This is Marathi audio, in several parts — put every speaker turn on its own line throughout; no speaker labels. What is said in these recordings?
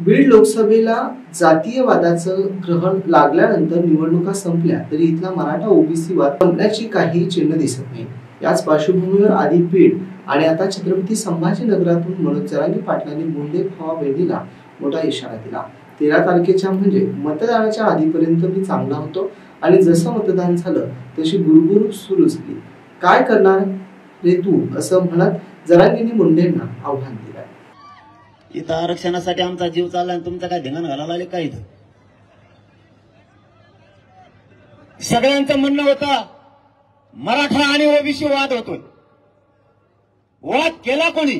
बीड लोकसभेला जातीयवादाचं ग्रहण लागल्यानंतर निवडणुका संपल्या तरी इथला मराठा ओबीसी वाद संपण्याची काही चिन्ह दिसत नाही। याच पार्श्वभूमीवर आधी बीड आणि आता छत्रपती संभाजीनगरातून मनोज जरांगे पाटलांनी मुंडे भावा बहिणीला मोठा इशारा दिला। 13 तारखेच्या म्हणजे मतदानाच्या आधीपर्यंत मी चांगला होतो आणि जसं मतदान झालं तशी गुरगुर सुरू झाली। काय करणार रे तू असं म्हणत जरांगेंनी मुंडेंना आव्हान दिलं।
इथं आरक्षणासाठी आमचा जीव चालला आणि तुमचा काय धिंगाणा घालायला आले काय? इथं सगळ्यांचं म्हणणं होतं मराठा आणि ओबीसी वाद होतोय। वाद केला कोणी?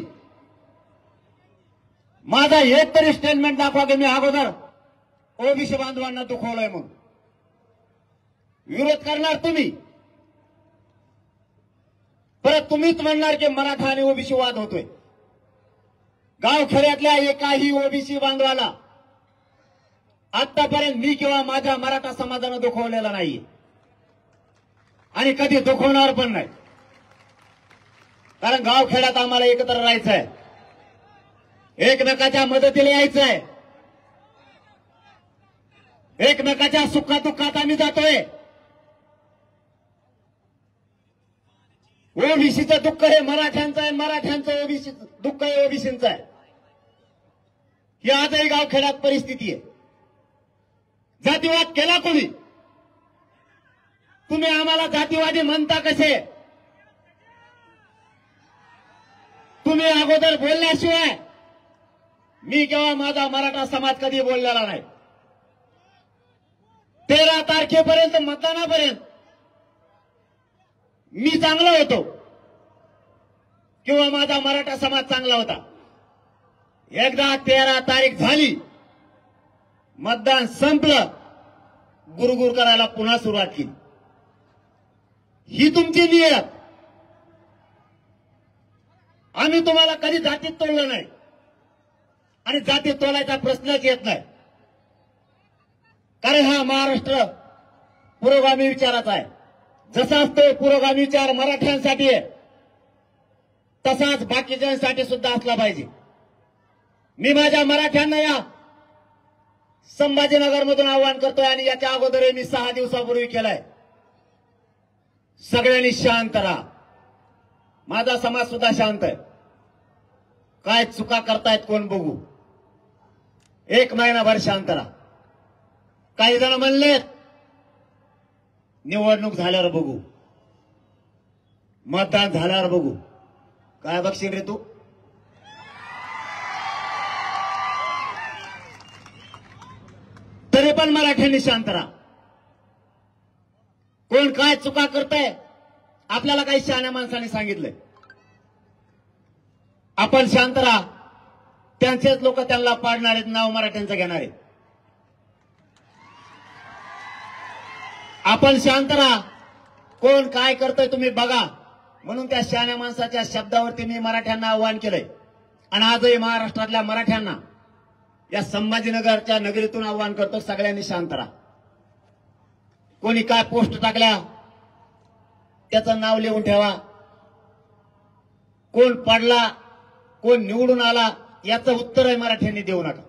माझा एक तरी स्टेटमेंट दाखवा की मी अगोदर ओबीसी बांधवांना दुखवलंय म्हणून। विरोध करणार तुम्ही, परत तुम्हीच म्हणणार की मराठा आणि ओबीसी वाद होतोय। गावखेड्यातल्या एकाही ओबीसी बांधवाला आतापर्यंत मी किंवा माझ्या मराठा समाजानं दुखवलेला नाहीये आणि कधी दुखवणार पण नाही। कारण गावखेड्यात आम्हाला एकत्र राहायचंय, एकमेकाच्या मदतीला यायचंय, एकमेकाच्या सुखादुःखात आम्ही जातोय। ओबीसीचं दुःख हे मराठ्यांचं आहे, मराठ्यांचं ओबीसी दुःख हे ओबीसीचं आहे। ही आजही गावखेड्यात परिस्थिती आहे। जातीवाद केला कोणी? तुम्ही आम्हाला जातीवादी म्हणता कसे? तुम्ही अगोदर बोलल्याशिवाय मी किंवा माझा मराठा समाज कधी बोललेला नाही। 13 तारखेपर्यंत मतदानापर्यंत मी चांगला होतो किंवा माझा मराठा समाज चांगला होता। एकदा 13 तारीख झाली, मतदान संपलं, गुरगुर करायला पुन्हा सुरुवात केली। ही तुमची नियत। आम्ही तुम्हाला कधी जातीत तोडलं नाही आणि जातीत तोडायचा प्रश्नच येत नाही। कारण हा महाराष्ट्र पुरोगामी विचाराचा आहे। जसाच तो पुरोगामी विचार मराठ्यांसाठी आहे तसाच बाकीच्यांसाठी सुद्धा असला पाहिजे। मी माझ्या मराठ्यांना या संभाजीनगरमधून आवाहन करतोय आणि याच्या अगोदर मी 6 दिवसापूर्वी केलंय। सगळ्यांनी शांत राहा। माझा समाज सुद्धा शांत आहे। काय चुका करतायत कोण बघू। 1 महिनाभर शांत राहा। काही जण म्हणले निवडणूक झाल्यावर बघू, मतदान झाल्यावर बघू। काय बघशील रे तू? तरी पण मराठ्यांनी शांत राहा। कोण काय चुका करतंय आपल्याला काही शहाण्या माणसांनी सांगितलंय। आपण शांत राहा। त्यांचेच लोक त्यांना पाडणार आहेत, नाव मराठ्यांचं घेणार आहेत। आपण शांत राहा। कोण काय करतोय तुम्ही बघा, म्हणून त्या शहाण्या माणसाच्या शब्दावरती मी मराठ्यांना आवाहन केलंय आणि आजही महाराष्ट्रातल्या मराठ्यांना या संभाजीनगरच्या नगरीतून आवाहन करतो, सगळ्यांनी शांत राहा। कोणी काय पोस्ट टाकल्या त्याचं नाव लिहून ठेवा। कोण पडला, कोण निवडून आला याचं उत्तरही मराठ्यांनी देऊ नका।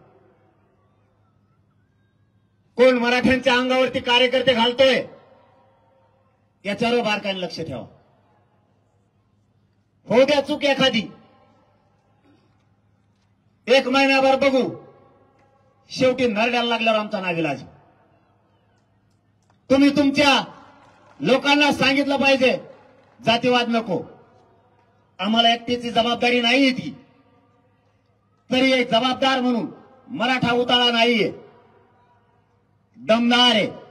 कोण मराठ्यांच्या अंगावरती कार्यकर्ते घालतोय याच्यावर बारकाईने लक्ष ठेवा। होऊ द्या चूक एखादी, 1 महिन्याभर बघू। शेवटी नरड्याला लागल्यावर आमचा नाविलाज। तुम्ही तुमच्या लोकांना सांगितलं पाहिजे जातीवाद नको। आम्हाला एकटीची जबाबदारी नाहीये ती, तरी एक जबाबदार म्हणून मराठा उताळा नाहीये, दमदार आहे।